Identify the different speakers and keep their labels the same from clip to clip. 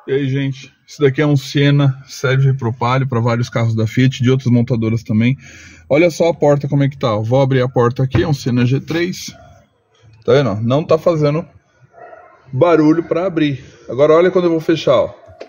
Speaker 1: E aí, gente, esse daqui é um Siena, serve para o Palio, para vários carros da Fiat, de outras montadoras também. Olha só a porta como é que tá, ó. Vou abrir a porta aqui, é um Siena G3. Tá vendo? Não tá fazendo barulho para abrir. Agora olha quando eu vou fechar, ó.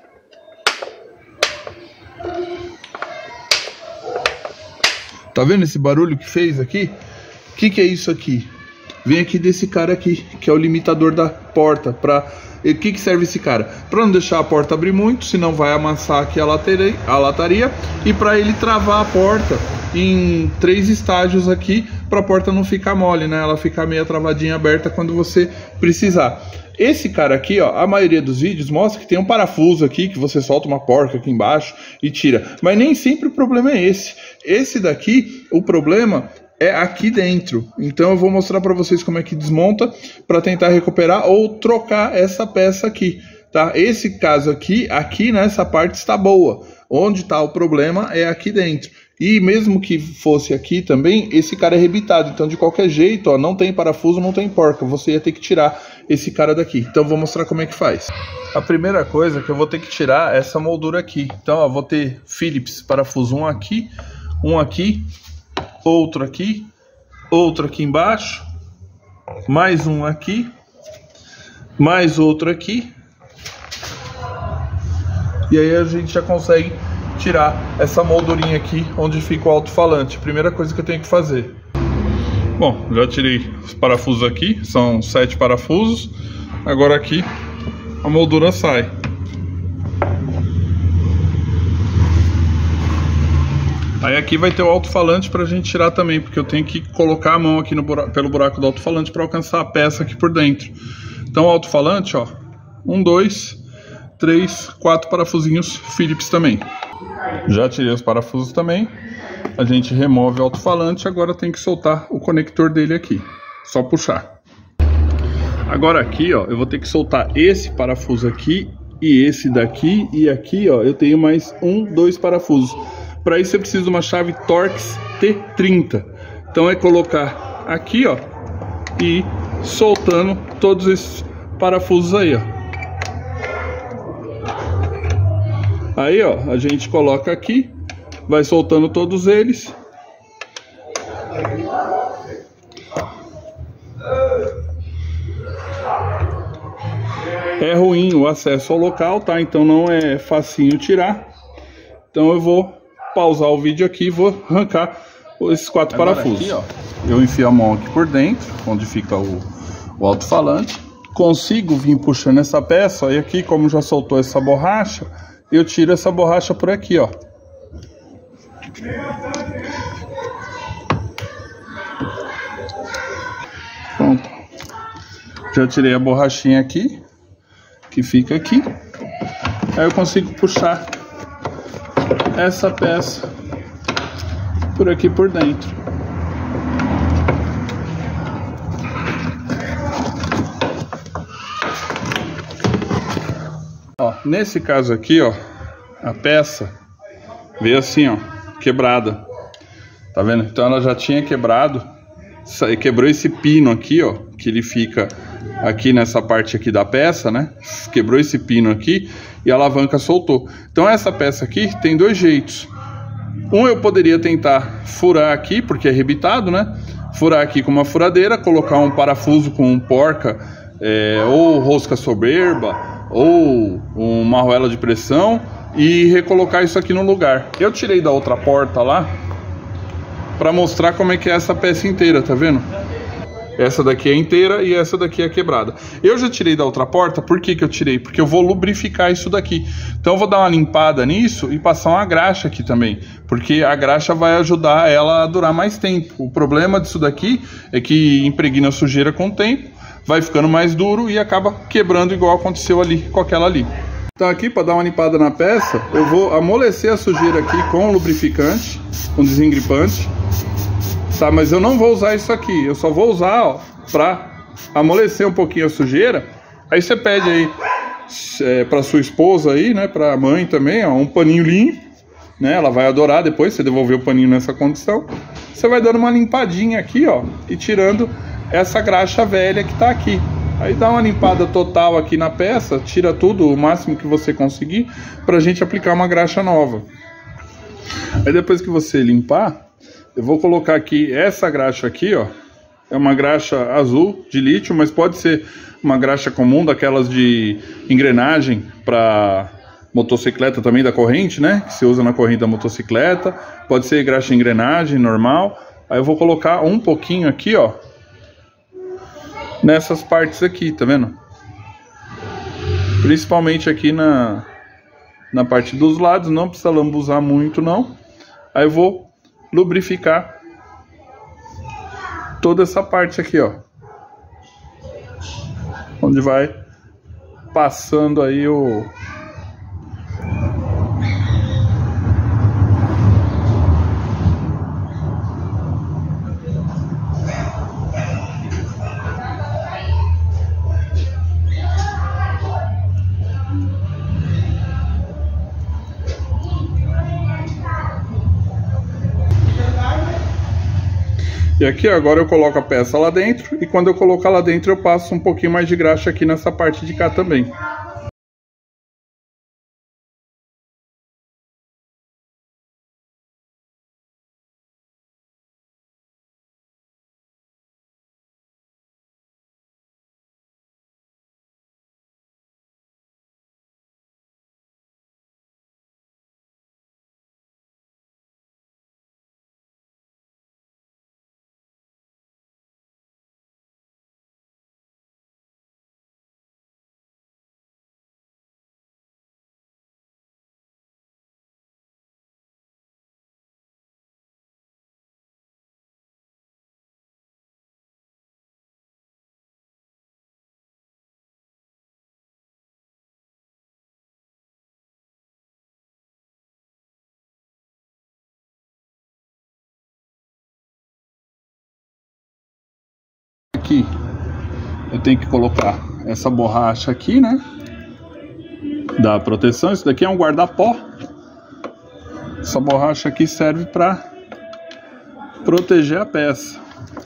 Speaker 1: Tá vendo esse barulho que fez aqui? O que é isso aqui? Vem aqui desse cara aqui, que é o limitador da porta. O que serve esse cara? Para não deixar a porta abrir muito, senão vai amassar aqui a lataria. E para ele travar a porta em 3 estágios aqui, para a porta não ficar mole, né? Ela ficar meio travadinha aberta quando você precisar. Esse cara aqui, ó, a maioria dos vídeos mostra que tem um parafuso aqui, que você solta uma porca aqui embaixo e tira. Mas nem sempre o problema é esse. Esse daqui, o problema é aqui dentro. Então eu vou mostrar para vocês como é que desmonta para tentar recuperar ou trocar essa peça aqui, tá? Esse caso aqui nessa parte está boa. Onde está o problema é aqui dentro. E mesmo que fosse aqui também, esse cara é rebitado. Então de qualquer jeito, ó, não tem parafuso, não tem porca. Você ia ter que tirar esse cara daqui. Então eu vou mostrar como é que faz. A primeira coisa que eu vou ter que tirar é essa moldura aqui. Então ó, vou ter Phillips parafuso, um aqui, outro aqui embaixo, mais um aqui, mais outro aqui, e aí a gente já consegue tirar essa moldurinha aqui onde fica o alto-falante. Primeira coisa que eu tenho que fazer. Bom, já tirei os parafusos aqui, são 7 parafusos. Agora aqui a moldura sai. Aí aqui vai ter o alto-falante pra gente tirar também, porque eu tenho que colocar a mão aqui pelo buraco do alto-falante para alcançar a peça aqui por dentro. Então o alto-falante, ó, 1, 2, 3, 4 parafusinhos Phillips também. Já tirei os parafusos também. A gente remove o alto-falante, agora tem que soltar o conector dele aqui. Só puxar. Agora aqui, ó, eu vou ter que soltar esse parafuso aqui e esse daqui, e aqui, ó, eu tenho mais 1, 2 parafusos. Para isso eu preciso de uma chave Torx T30. Então é colocar aqui, ó, e ir soltando todos esses parafusos aí, ó. Aí, ó, a gente coloca aqui, vai soltando todos eles. É ruim o acesso ao local, tá? Então não é facinho tirar. Então eu vou pausar o vídeo aqui e vou arrancar esses 4 parafusos. Aqui, ó, eu enfio a mão aqui por dentro, onde fica o alto-falante. Consigo vir puxando essa peça, e aqui, como já soltou essa borracha, eu tiro essa borracha por aqui, ó. Pronto. Já tirei a borrachinha aqui, que fica aqui. Aí eu consigo puxar essa peça por aqui por dentro. Ó, nesse caso aqui, ó, a peça veio assim, ó, quebrada. Tá vendo? Então ela já tinha quebrado. Quebrou esse pino aqui, ó, que ele fica aqui nessa parte aqui da peça, né? Quebrou esse pino aqui e a alavanca soltou. Então essa peça aqui tem 2 jeitos. Um, eu poderia tentar furar aqui, porque é rebitado, né? Furar aqui com uma furadeira, colocar um parafuso com um porca, ou rosca soberba, ou uma arruela de pressão, e recolocar isso aqui no lugar. Eu tirei da outra porta lá para mostrar como é que é essa peça inteira, tá vendo? Essa daqui é inteira e essa daqui é quebrada. Eu já tirei da outra porta. Por que que eu tirei? Porque eu vou lubrificar isso daqui. Então eu vou dar uma limpada nisso e passar uma graxa aqui também, porque a graxa vai ajudar ela a durar mais tempo. O problema disso daqui é que impregna sujeira com o tempo, vai ficando mais duro e acaba quebrando, igual aconteceu ali com aquela ali. Então aqui, para dar uma limpada na peça, eu vou amolecer a sujeira aqui com lubrificante, com desengripante. Tá, mas eu não vou usar isso aqui, eu só vou usar, ó, pra amolecer um pouquinho a sujeira. Aí você pede aí pra sua esposa aí, né, pra mãe também, ó, um paninho limpo, né, ela vai adorar depois, você devolver o paninho nessa condição. Você vai dando uma limpadinha aqui, ó, e tirando essa graxa velha que tá aqui. Aí dá uma limpada total aqui na peça, tira tudo, o máximo que você conseguir, pra gente aplicar uma graxa nova. Aí depois que você limpar, eu vou colocar aqui essa graxa aqui, ó. É uma graxa azul de lítio, mas pode ser uma graxa comum, daquelas de engrenagem para motocicleta também, da corrente, né? Que se usa na corrente da motocicleta. Pode ser graxa de engrenagem normal. Aí eu vou colocar um pouquinho aqui, ó. Nessas partes aqui, tá vendo? Principalmente aqui na parte dos lados, não precisa lambuzar muito não. Aí eu vou lubrificar toda essa parte aqui, ó. Onde vai passando aí o... E aqui agora eu coloco a peça lá dentro, e quando eu colocar lá dentro eu passo um pouquinho mais de graxa aqui nessa parte de cá também. Aqui eu tenho que colocar essa borracha aqui, né, da proteção. Isso daqui é um guarda-pó. Essa borracha aqui serve para proteger a peça.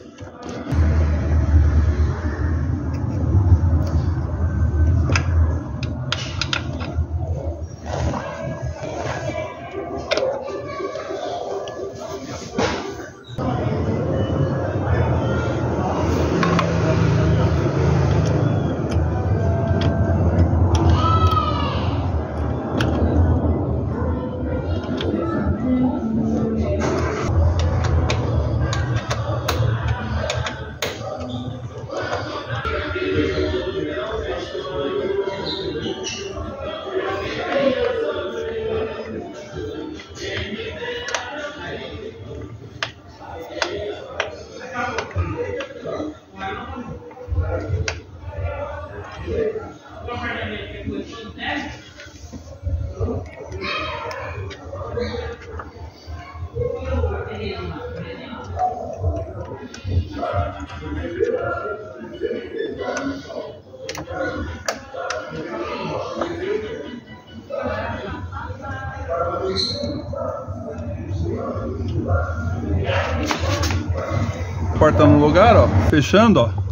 Speaker 1: Porta no lugar, ó, fechando, ó.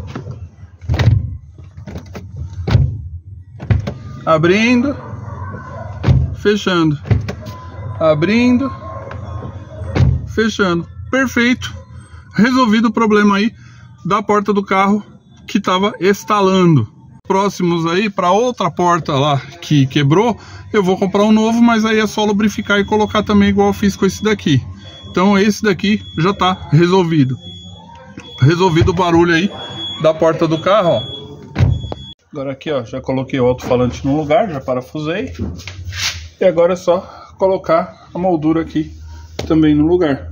Speaker 1: Abrindo, fechando. Abrindo, fechando. Perfeito. Resolvido o problema aí da porta do carro que tava estalando. Próximos aí, para outra porta lá que quebrou, eu vou comprar um novo, mas aí é só lubrificar e colocar também igual eu fiz com esse daqui. Então esse daqui já tá resolvido. Resolvido o barulho aí da porta do carro, ó. Agora aqui, ó, já coloquei o alto-falante no lugar, já parafusei. E agora é só colocar a moldura aqui também no lugar.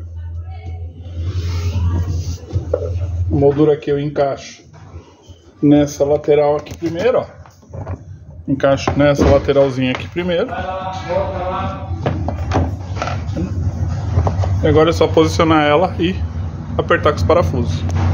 Speaker 1: A moldura aqui eu encaixo nessa lateral aqui primeiro, ó. Encaixo nessa lateralzinha aqui primeiro. E agora é só posicionar ela e apertar com os parafusos.